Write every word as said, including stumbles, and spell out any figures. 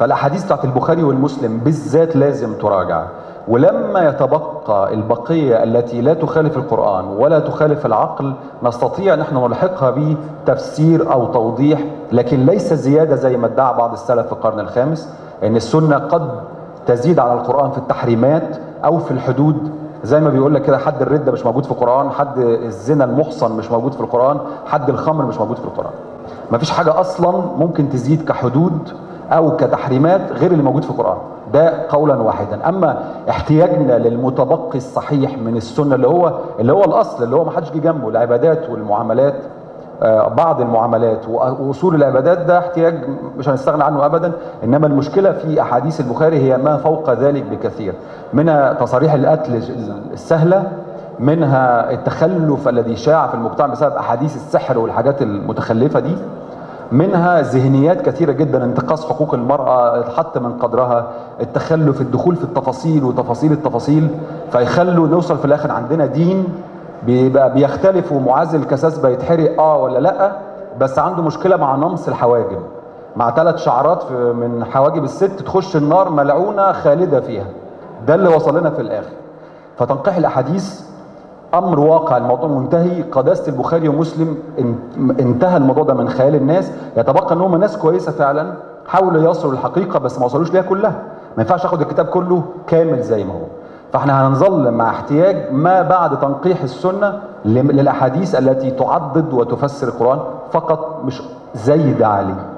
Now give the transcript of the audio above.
فالاحاديث بتاعت البخاري والمسلم بالذات لازم تراجع. ولما يتبقى البقيه التي لا تخالف القران ولا تخالف العقل نستطيع نحن نلحقها بتفسير او توضيح، لكن ليس زياده زي ما ادعى بعض السلف في القرن الخامس ان السنه قد تزيد على القران في التحريمات او في الحدود. زي ما بيقول لك كده، حد الردة مش موجود في القرآن، حد الزنا المحصن مش موجود في القرآن، حد الخمر مش موجود في القرآن. مفيش حاجة أصلا ممكن تزيد كحدود أو كتحريمات غير اللي موجود في القرآن، ده قولا واحدا. أما احتياجنا للمتبقي الصحيح من السنة اللي هو اللي هو الأصل، اللي هو ما حدش جه جنبه، العبادات والمعاملات، بعض المعاملات واصول العبادات، ده احتياج مش هنستغنى عنه ابدا. انما المشكله في احاديث البخاري هي ما فوق ذلك بكثير، منها تصاريح القتل السهله، منها التخلف الذي شاع في المجتمع بسبب احاديث السحر والحاجات المتخلفه دي، منها ذهنيات كثيره جدا، انتقاص حقوق المراه، الحط من قدرها، التخلف، الدخول في التفاصيل وتفاصيل التفاصيل، فيخلوا نوصل في الاخر عندنا دين بيبقى بيختلف ومعز الكساس بيتحرق اه ولا لا، بس عنده مشكله مع نمص الحواجب، مع ثلاث شعرات من حواجب الست تخش النار ملعونه خالده فيها. ده اللي وصل لنا في الاخر. فتنقيح الاحاديث امر واقع، الموضوع منتهي. قداسه البخاري ومسلم انتهى الموضوع ده من خيال الناس، يتبقى ان هم ناس كويسه فعلا حاولوا يصلوا للحقيقه بس ما وصلوش ليها كلها. ما ينفعش اخد الكتاب كله كامل زي ما هو. فاحنا هنظل مع احتياج ما بعد تنقيح السنه للاحاديث التي تعضد وتفسر القران فقط، مش زي ده عليه.